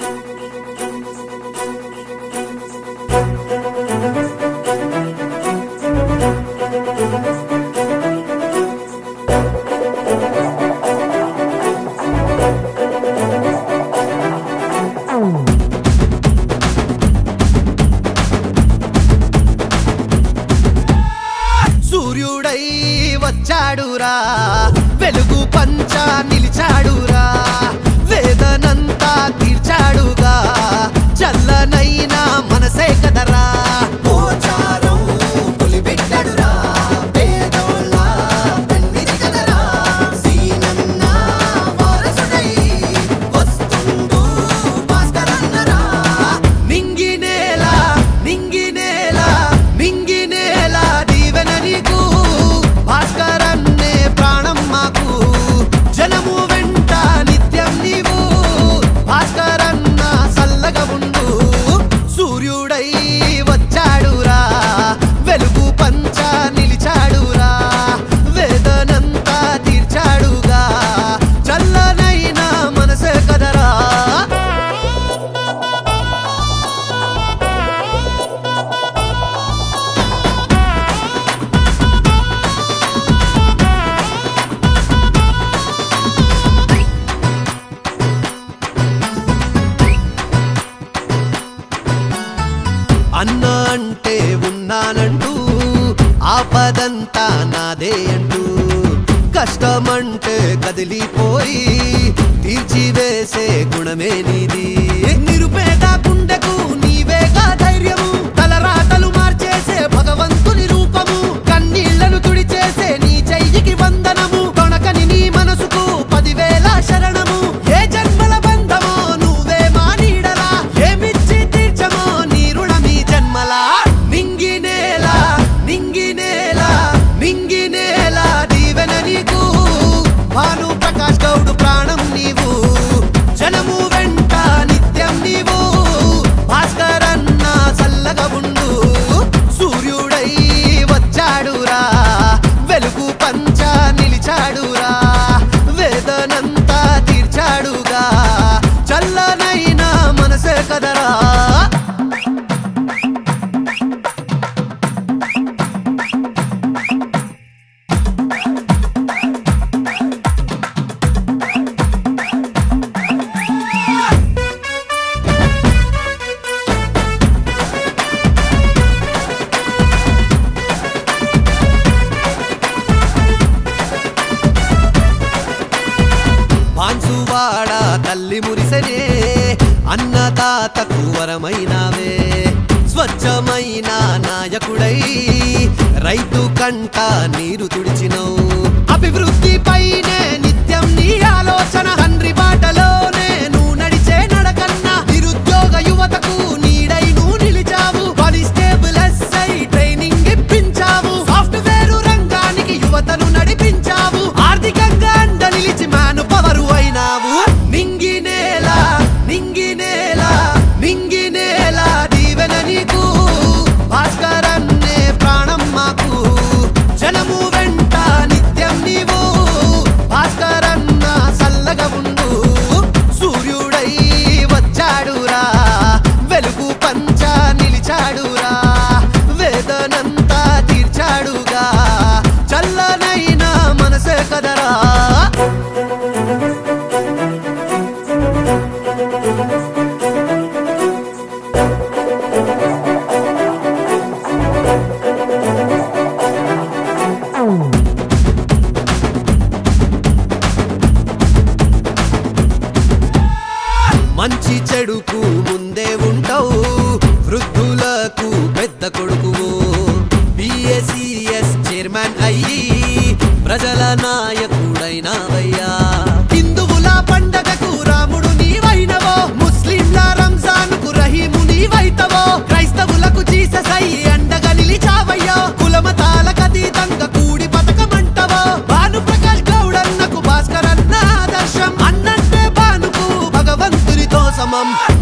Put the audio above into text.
సూర్యుడై వచ్చాడురా వెలుగు పంచ నిలిచాడురా వేదనంతా తీర్చాడుగా చల్లనైనా మనసే కదరా పోచారం పులిబిడ్డడురా పేదోళ్ళ పెన్నిది కదరా సీనన్న వారసుడై వస్తుండు భాస్కరన్నరా నింగినేల నింగినేల నింగినేల దీవెన నీకు భాస్కరన్నే ప్రాణం మాకు జనము వెంట నిత్యం నీవు భాస్కరన్న సల్లగా ఉండు సూర్యుడై వచ్చాడురా వెలుగు పంచ నిలిచాడురా వేదనంతా తీర్చాడుగా చల్లనైనా మనసే కదరా అన్న అంటే ఉన్నానంటూ ఆపదంతా నాదే అంటూ కష్టమంటే కదిలిపోయి తీర్చివేసే గుణమే నీది నిరుపేద గుండెకు నీవేగా ధైర్యము తలరాతలు మార్చేసే భగవంతుని రూపము కన్నీళ్లను తుడిచేసే నీ చెయ్యికి వందనము కొనకని నీ మనసుకు 10,000 శరణము ఏ జన్మల బంధమో నువ్వే మా నీడలా ఏమిచ్చి తీర్చమో నీ రుణమీ జన్మలా నింగినేల నింగినేల నింగినేల దీవెన నీకు భాను ప్రకాష్ గౌడు ప్రాణం నీవు జనము వెంట నిత్యం నీవు భాస్కరన్న సల్లగా ఉండు సూర్యుడై వచ్చాడురా వెలుగు పంచ నిలిచాడురా వేదనంతా తీర్చాడుగా చల్లనైనా మనసే కదరా బాన్సువాడ తల్లి మురిసనే అన్నదాతకు వరమైనావే స్వచ్ఛమైన నాయకుడై రైతు కంట నీరు తుడిచినవు అభివృద్ధి పైనే నిత్యం నీ ఆలోచన తండ్రి బాటలోనే నువ్వు నడిచే నడకన్నా నిరుద్యోగ యువతకు నీడై నువ్వు నిలిచావు కానిస్టేబుల్ ఎస్ఐ ట్రైనింగ్ ఇప్పించావు సాఫ్ట్వేర్ రంగానికి యువతను నడిపించావు ఆర్థికంగా అండ నిలిచి మ్యాను పవరు అయినావు నింగినేల నింగినేల నింగినేల దీవెన నీకు భాస్కరన్నే ప్రాణం మాకు జనము వెంట నిత్యం నీవు భాస్కరన్న సల్లగా ఉండు సూర్యుడై వచ్చాడురా వెలుగు పంచ నిలిచాడురా వేదనంతా తీర్చాడుగా చల్లనైనా మనసే కదరా మంచి చెడుకు ముందే ఉంటావు వృద్ధులకు పెద్ద కొడుకువు BACS చైర్మన్ అయ్యి ప్రజల నాయకుడైనావయ్యా హిందువుల పండగకు రాముడు నీవైనవో ముస్లింల రంజాన్కు రహీము నీవైతవో క్రైస్తవులకు జీసస్ అయ్యి అండగా నిలిచావయ్యో కులమతాలకు అతీతంగా కూడి బతకమంటవో భాను ప్రకాష్ గౌడన్నకు భాస్కరన్న ఆదర్శం అన్నంటే భానుకు భగవంతునితో సమం